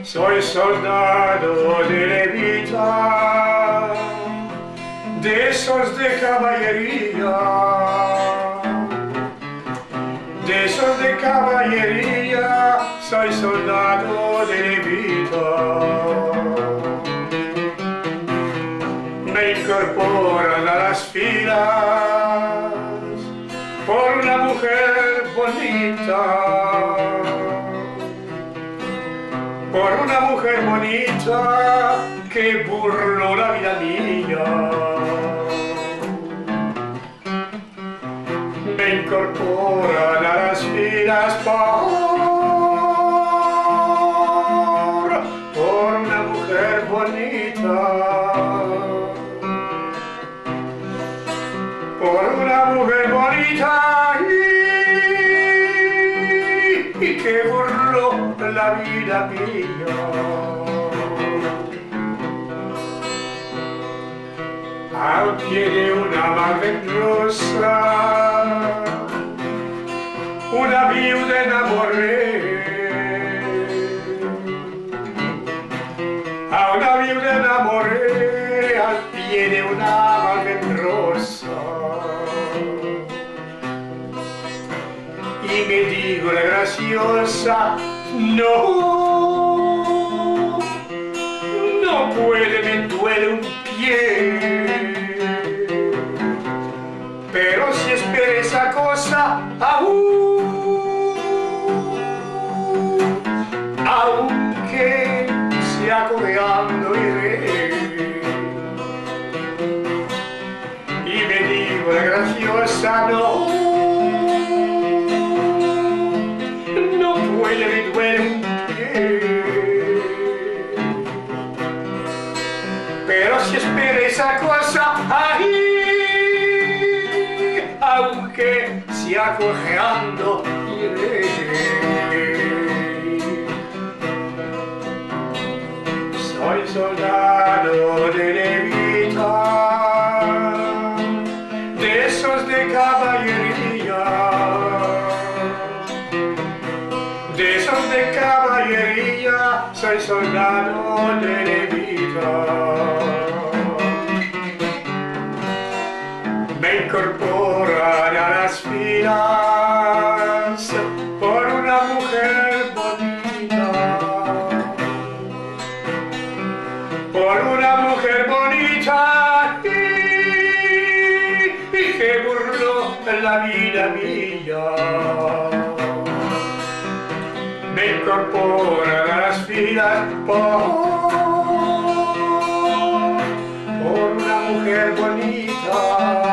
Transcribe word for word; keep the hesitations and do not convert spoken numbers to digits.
Soy soldado de levita, de esos de caballería, de esos de caballería, soy soldado de levita. Me incorporan a las filas por una mujer bonita, por una mujer bonita que burló la vida mía. Me incorporan a las filas por, por una mujer bonita, por una mujer bonita y, y que burló la vida mía. Al pie de una madre rosa, una viuda enamoré, a una viuda enamoré al pie de una madre rosa. Y me digo la graciosa, no, no puede, me duele un pie. Pero si espera esa cosa, aún, aunque sea cojeando iré. Y me digo la graciosa, no, no puede, me duele un pie. Pero si espera esa cosa, ahí, aunque sea cojeando iré. Soy soldado de levita, de esos de caballería, de esos de caballería, soy soldado de levita. Me incorporan a las filas por una mujer bonita, por una mujer bonita y, y que burló la vida mía. Me incorporan a las filas por, por una mujer bonita,